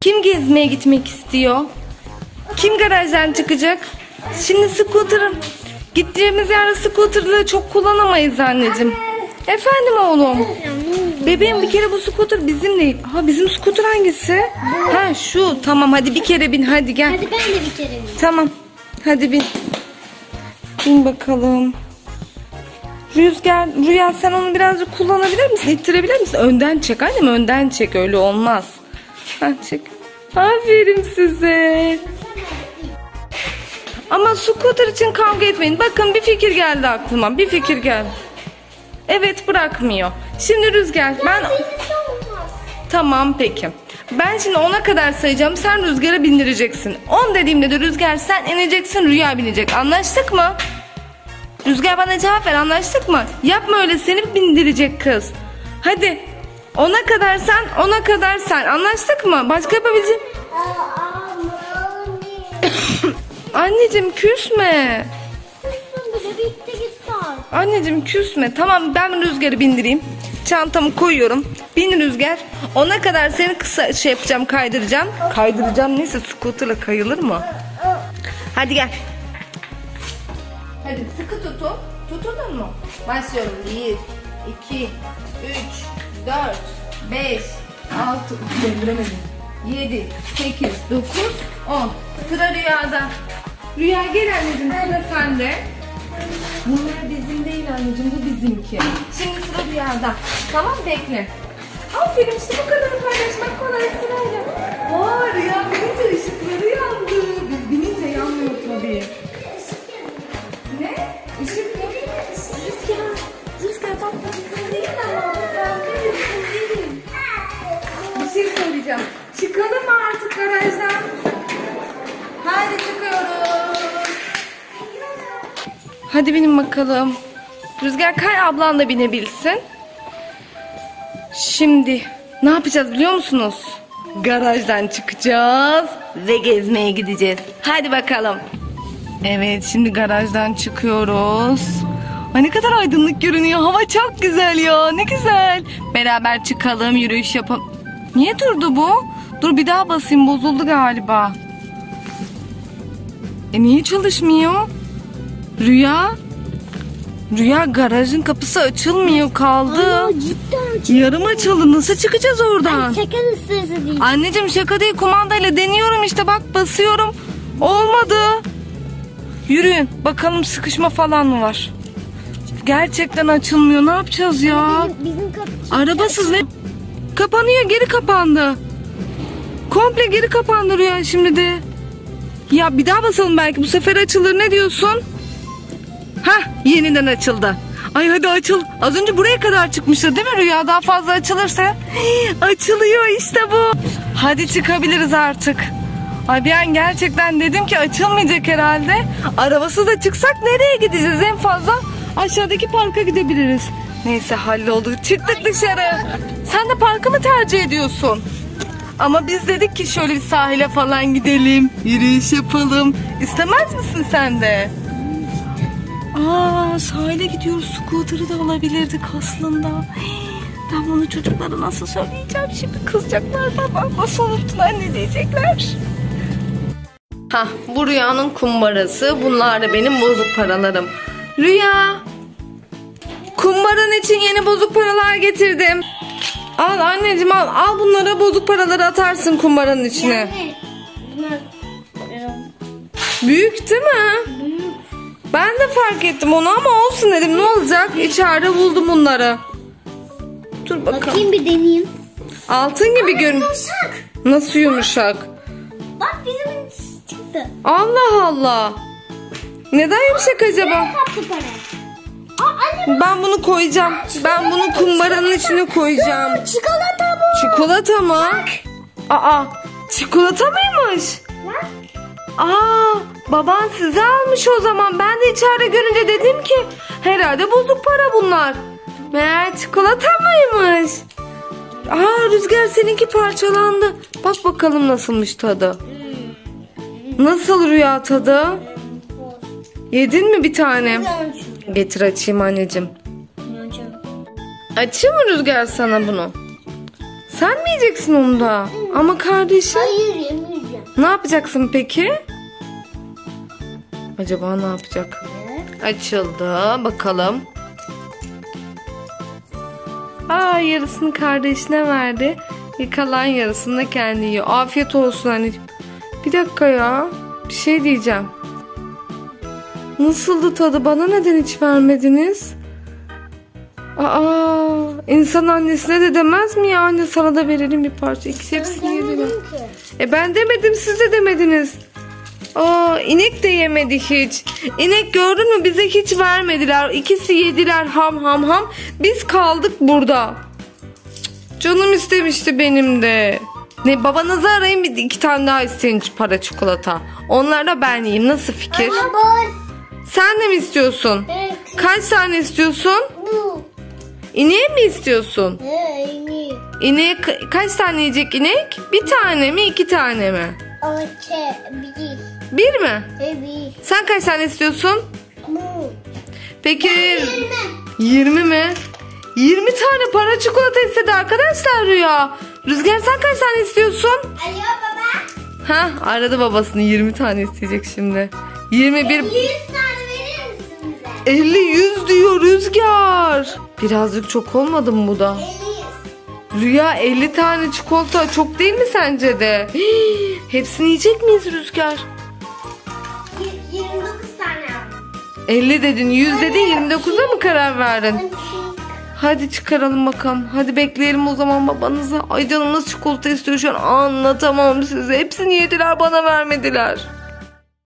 Kim gezmeye gitmek istiyor? Kim garajdan çıkacak? Şimdi scooter'ım. Gittiğimiz yerde scooter'ları çok kullanamayız anneciğim. Efendim oğlum. Bebeğim bir kere bu scooter bizim değil. Ha bizim scooter hangisi? Ha şu tamam hadi bir kere bin hadi gel. Hadi ben de bir kere bin. Tamam hadi bin. Bin bakalım. Rüya sen onu birazcık kullanabilir misin? İttirebilir misin? Önden çek annem önden çek öyle olmaz. Ha çek. Aferin size. Ama scooter için kavga etmeyin. Bakın bir fikir geldi aklıma. Bir fikir geldi. Evet bırakmıyor. Şimdi Rüzgar ben... Tamam peki. Ben şimdi 10'a kadar sayacağım. Sen Rüzgar'a bindireceksin. 10 dediğimde de Rüzgar sen ineceksin. Rüya binecek. Anlaştık mı? Rüzgar bana cevap ver. Anlaştık mı? Yapma öyle seni bindirecek kız. Hadi. 10'a kadar sen 10'a kadar sen. Anlaştık mı? Başka yapabileceğim. Anneciğim küsme. Anneciğim küsme. Tamam ben Rüzgar'ı bindireyim. Çantamı koyuyorum. Bin Rüzgar. 10'a kadar seni kısa şey yapacağım kaydıracağım. Kaydıracağım neyse scooter'la kayılır mı? Hadi gel. Hadi sıkı tutun. Tutundun mu? Başlıyorum. 1, 2, 3, 4, 5, 6, döndüremedim. 7, 8, 9, 10. Sıra Rüya'da. Rüya gel anneciğim sıra sende. Bunlar bizim değil anneciğim bu bizimki. Şimdi sıra Rüya'da. Tamam bekle. Aferin işte bu kadar paylaşmak kolay sırayla. Aa Rüya binince ışıkları yandı. Biz binince yanmıyor tabii. Ne? Işık ne? Rüzgar bak bu bizim değil ama. Ben de bizim değilim. Bir şey söyleyeceğim. Çıkalım mı artık garajdan? Hadi çıkıyoruz. Hadi binin bakalım. Rüzgar kay ablan da binebilsin. Şimdi ne yapacağız biliyor musunuz? Garajdan çıkacağız ve gezmeye gideceğiz. Hadi bakalım. Evet şimdi garajdan çıkıyoruz. Ay ne kadar aydınlık görünüyor. Hava çok güzel ya. Ne güzel. Beraber çıkalım yürüyüş yapalım. Niye durdu bu? Dur bir daha basayım bozuldu galiba. Niye çalışmıyor? Rüya garajın kapısı açılmıyor kaldı. Aa, cidden yarım açıldı. Nasıl çıkacağız oradan? şaka ısırsı değil. Anneciğim şaka değil kumandayla deniyorum işte bak basıyorum. Olmadı. Yürüyün bakalım sıkışma falan mı var? Gerçekten açılmıyor. Ne yapacağız ya? Bizim kapı. Arabasız ve kapanıyor geri kapandı. Komple geri kapandı Rüya şimdi de. Ya bir daha basalım belki bu sefer açılır ne diyorsun? Hah yeniden açıldı. Ay hadi açıl. Az önce buraya kadar çıkmıştı değil mi Rüya? Daha fazla açılırsa. Açılıyor işte bu. Hadi çıkabiliriz artık. Ay bir an gerçekten dedim ki açılmayacak herhalde. Arabasız da çıksak nereye gideceğiz en fazla? Aşağıdaki parka gidebiliriz. Neyse halloldu. Çıktık dışarı. Sen de parkı mı tercih ediyorsun? Ama biz dedik ki şöyle bir sahile falan gidelim. Yürüyüş yapalım. İstemez misin sen de? Aa sahile gidiyoruz. Scooter'ı da alabilirdik aslında. Ben bunu çocuklara nasıl söyleyeceğim şimdi kızacaklar baba. Nasıl unuttun anne diyecekler. Hah bu Rüya'nın kumbarası. Bunlar da benim bozuk paralarım. Rüya. Kumbaran için yeni bozuk paralar getirdim. Al anneciğim al. Al bunlara bozuk paraları atarsın kumbaranın içine. Büyük değil mi? Ben de fark ettim onu ama olsun dedim. Ne olacak? İçeride buldum bunları. Dur bakalım. Bakayım bir deneyeyim. Altın gibi görün. Yumuşak. Nasıl yumuşak? Bak bizim çıktı. Allah Allah. Neden yumuşak acaba? Kaptı para. Aa, anne, Ben bunu koyacağım. Ben bunu kumbaranın içine koyacağım. çikolata bu. Çikolata mı? Aa, çikolata mıymış? Bak. Aa, baban size almış o zaman. Ben de içeride görünce dedim ki herhalde bozuk para bunlar. Meğer çikolata mıymış? Aa, Rüzgar seninki parçalandı. Bak bakalım nasılmış tadı. Nasıl Rüya tadı? Yedin mi bir tane? Getir açayım anneciğim. Açayım mı Rüzgar sana bunu? Sen mi yiyeceksin onu da? Ama kardeşim. Hayır yemeyeceğim. Ne yapacaksın peki? Acaba ne yapacak? Açıldı. Bakalım. Aa, yarısını kardeşine verdi. Kalan yarısını da kendi yiyor. Afiyet olsun anneciğim. Bir dakika ya. Bir şey diyeceğim. Nasıldı tadı? Bana neden hiç vermediniz? Aa, insan annesine de demez mi ya? Anne sana da verelim bir parça. İkisi hepsini yediler. Ben demedim, siz de demediniz. Aa, inek de yemedi hiç. İnek gördün mü? Bize hiç vermediler. İkisi yediler ham ham ham. Biz kaldık burada. Canım istemişti benim de. Ne, babanızı arayın, bir iki tane daha isteyin para çikolata. Onlar da ben yiyeyim. Nasıl fikir? Anne Sen de mi istiyorsun? Evet. Kaç tane istiyorsun? Bu. İneği mi istiyorsun? İyi. İneği kaç tane yiyecek inek? Bir tane mi, iki tane mi? Ama bir. Bir mi? Bir. Sen kaç tane istiyorsun? Bu. Peki 20 mi? 20 tane para çikolata istedi arkadaşlar Rüya. Rüzgar sen kaç tane istiyorsun? Alo baba. Ha, aradı babasını, 20 tane isteyecek şimdi. 21 100 tane verir misin bize? 50 100 diyor Rüzgar. Birazcık çok olmadı mı bu da? 50. Rüya 50 tane çikolata çok değil mi sence de? Hii, hepsini yiyecek miyiz Rüzgar? 29 tane aldım. 50 dedin, 100 dedin, 29'a mı karar verdin? Hadi çıkaralım bakalım. Hadi bekleyelim o zaman babanızı. Ay canım nasıl çikolata istiyor şu an, anlatamam size. Hepsini yediler, bana vermediler.